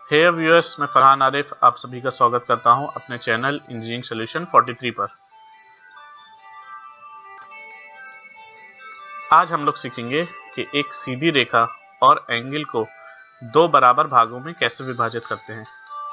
हे viewers, मैं फरहान आरिफ आप सभी का स्वागत करता हूं अपने चैनल इंजीनियरिंग सॉल्यूशन 43 पर। आज हम लोग सीखेंगे कि एक सीधी रेखा और एंगल को दो बराबर भागों में कैसे विभाजित करते हैं।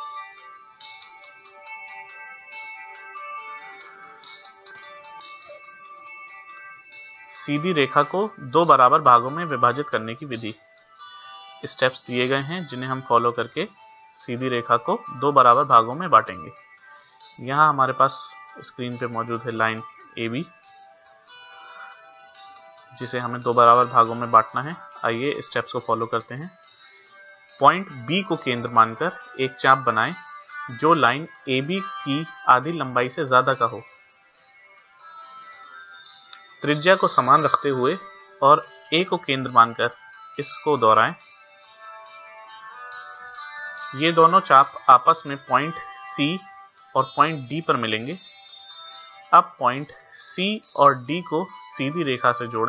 सीधी रेखा को दो बराबर भागों में विभाजित करने की विधि। स्टेप्स दिए गए हैं जिन्हें हम फॉलो करके सीधी रेखा को दो बराबर भागों में बांटेंगे। यहाँ हमारे पास स्क्रीन पे मौजूद है लाइन AB, जिसे हमें दो बराबर भागों में बांटना है। आइए स्टेप्स को फॉलो करते हैं। पॉइंट B को केंद्र मानकर एक चाप बनाएं जो लाइन AB की आधी लंबाई से ज्यादा का हो। त्रिज्या को समान रखते हुए और A को केंद्र मानकर इसको दोहराएं। ये दोनों चाप आपस में पॉइंट C और पॉइंट D पर मिलेंगे। अब पॉइंट C और D को सीधी रेखा से जोड़ें।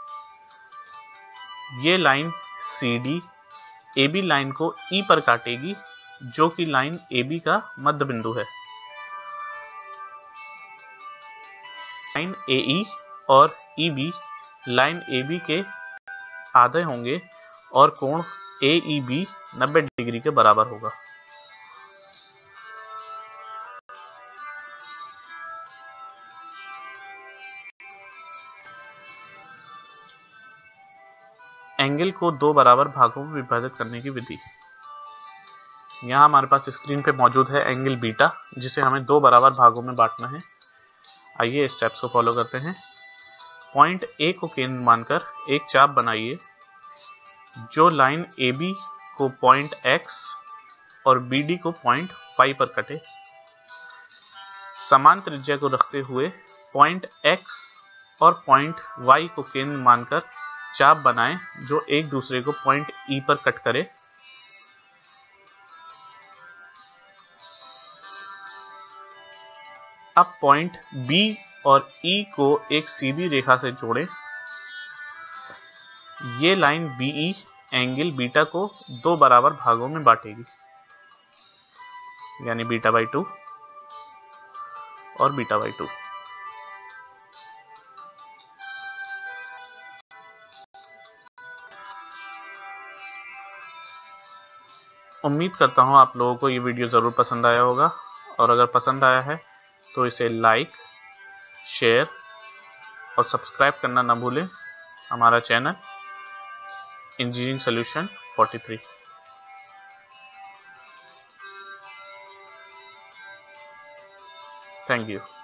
ये लाइन CD AB लाइन को E पर काटेगी, जो कि लाइन AB का मध्य बिंदु है। लाइन AE और EB लाइन AB के आधे होंगे और कोण AEB 90 डिग्री के बराबर होगा। एंगल को दो बराबर भागों में विभाजित करने की विधि। यहाँ हमारे पास स्क्रीन पे मौजूद है एंगल बीटा, जिसे हमें दो बराबर भागों में बांटना है। आइए स्टेप्स को फॉलो करते हैं। पॉइंट A को केंद्र मानकर एक चाप बनाइए जो लाइन AB को पॉइंट X और BD को पॉइंट Y पर कटे। समान त्रिज्या को रखते हुए पॉइंट X और पॉइंट Y को केंद्र मानकर चाप बनाएं जो एक दूसरे को पॉइंट E पर कट करे। अब पॉइंट B और E को एक सीधी रेखा से जोड़ें। ये लाइन BE एंगल बीटा को दो बराबर भागों में बांटेगी, यानी बीटा बाई 2 और बीटा बाई 2। उम्मीद करता हूं आप लोगों को ये वीडियो ज़रूर पसंद आया होगा, और अगर पसंद आया है तो इसे लाइक, शेयर और सब्सक्राइब करना ना भूलें हमारा channel engineering solution 43। Thank you.